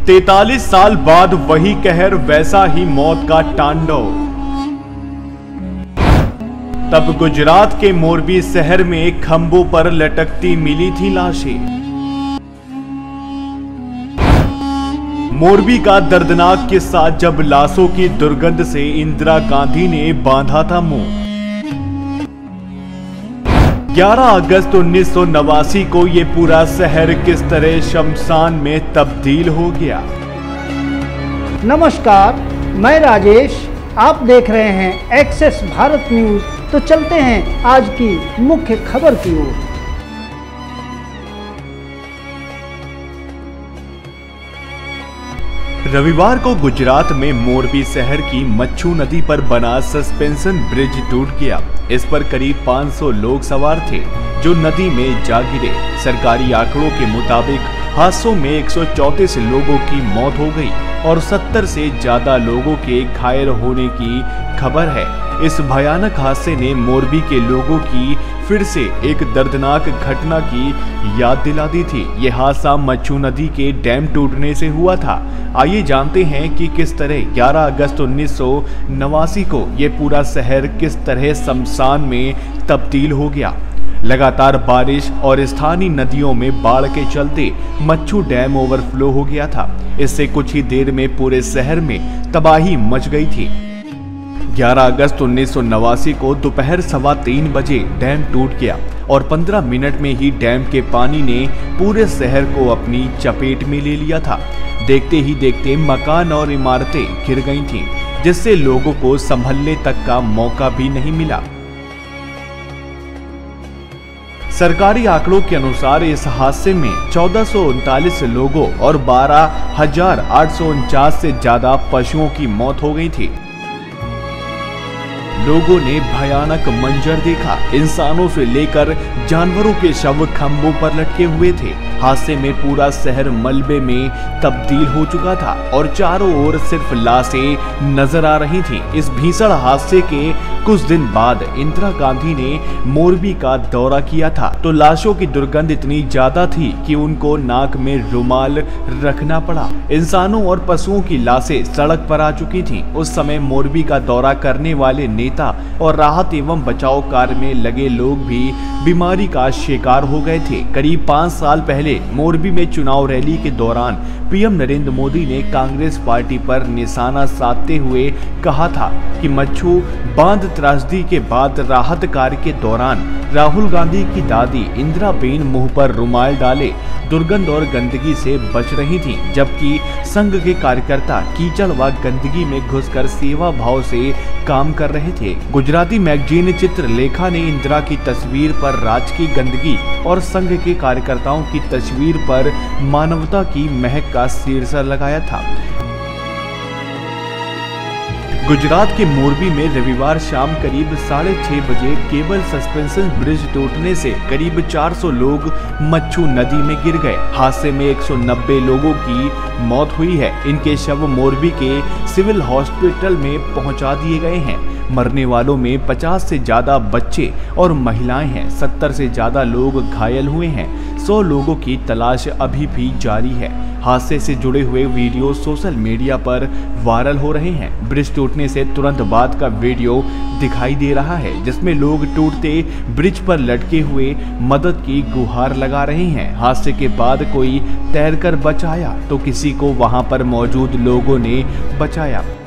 43 साल बाद वही कहर, वैसा ही मौत का तांडव। तब गुजरात के मोरबी शहर में खंभों पर लटकती मिली थी लाशें। मोरबी का दर्दनाक किस्सा, जब लाशों की दुर्गंध से इंदिरा गांधी ने बांधा था मुंह। 11 अगस्त 1989 को ये पूरा शहर किस तरह शमशान में तब्दील हो गया। नमस्कार, मैं राजेश, आप देख रहे हैं एक्सेस भारत न्यूज। तो चलते हैं आज की मुख्य खबर की ओर। रविवार को गुजरात में मोरबी शहर की मच्छू नदी पर बना सस्पेंशन ब्रिज टूट गया। इस पर करीब 500 लोग सवार थे जो नदी में जा गिरे। सरकारी आंकड़ों के मुताबिक हादसों में 134 लोगों की मौत हो गई और 70 से ज्यादा लोगों के घायल होने की खबर है। इस भयानक हादसे ने मोरबी के लोगों की फिर से एक दर्दनाक घटना की याद दिला दी थी। यह हादसा मच्छू नदी के डैम टूटने से हुआ था। आइए जानते हैं कि किस तरह 11 अगस्त 1989 को यह पूरा शहर किस तरह शमशान में तब्दील हो गया। लगातार बारिश और स्थानीय नदियों में बाढ़ के चलते मच्छू डैम ओवरफ्लो हो गया था। इससे कुछ ही देर में पूरे शहर में तबाही मच गई थी। 11 अगस्त 1989 को दोपहर 3:15 बजे डैम टूट गया और 15 मिनट में ही डैम के पानी ने पूरे शहर को अपनी चपेट में ले लिया था। देखते ही देखते मकान और इमारतें गिर गई थीं, जिससे लोगों को संभलने तक का मौका भी नहीं मिला। सरकारी आंकड़ों के अनुसार इस हादसे में 1439 लोगों और 12,849 से ज्यादा पशुओं की मौत हो गई थी। लोगों ने भयानक मंजर देखा। इंसानों से लेकर जानवरों के शव खंभों पर लटके हुए थे। हादसे में पूरा शहर मलबे में तब्दील हो चुका था और चारों ओर सिर्फ लाशें नजर आ रही थीं। इस भीषण हादसे के कुछ दिन बाद इंदिरा गांधी ने मोरबी का दौरा किया था, तो लाशों की दुर्गंध इतनी ज्यादा थी कि उनको नाक में रुमाल रखना पड़ा। इंसानों और पशुओं की लाशें सड़क पर आ चुकी थीं। उस समय मोरबी का दौरा करने वाले नेता और राहत एवं बचाव कार्य में लगे लोग भी बीमारी का शिकार हो गए थे। करीब 5 साल पहले मोरबी में चुनाव रैली के दौरान पीएम नरेंद्र मोदी ने कांग्रेस पार्टी पर निशाना साधते हुए कहा था कि मच्छू बांध त्रासदी के बाद राहत कार्य के दौरान राहुल गांधी की दादी इंदिराबेन मुंह पर रुमाल डाले दुर्गंध और गंदगी से बच रही थीं, जबकि संघ के कार्यकर्ता कीचड़ व गंदगी में घुसकर सेवा भाव से काम कर रहे थे। गुजराती मैगजीन चित्रलेखा ने इंदिरा की तस्वीर पर राज की गंदगी और संघ के कार्यकर्ताओं की तस्वीर पर मानवता की महक का शीर्षक लगाया था। गुजरात के मोरबी में रविवार शाम करीब 6:30 बजे केबल सस्पेंशन ब्रिज टूटने से करीब 400 लोग मच्छू नदी में गिर गए। हादसे में 190 लोगों की मौत हुई है। इनके शव मोरबी के सिविल हॉस्पिटल में पहुंचा दिए गए हैं। मरने वालों में 50 से ज्यादा बच्चे और महिलाएं हैं। 70 से ज्यादा लोग घायल हुए हैं। 100 लोगों की तलाश अभी भी जारी है। हादसे से जुड़े हुए वीडियो सोशल मीडिया पर वायरल हो रहे हैं। ब्रिज टूटने से तुरंत बाद का वीडियो दिखाई दे रहा है, जिसमें लोग टूटते ब्रिज पर लटके हुए मदद की गुहार लगा रहे हैं। हादसे के बाद कोई तैरकर बच आया तो किसी को वहां पर मौजूद लोगों ने बचाया।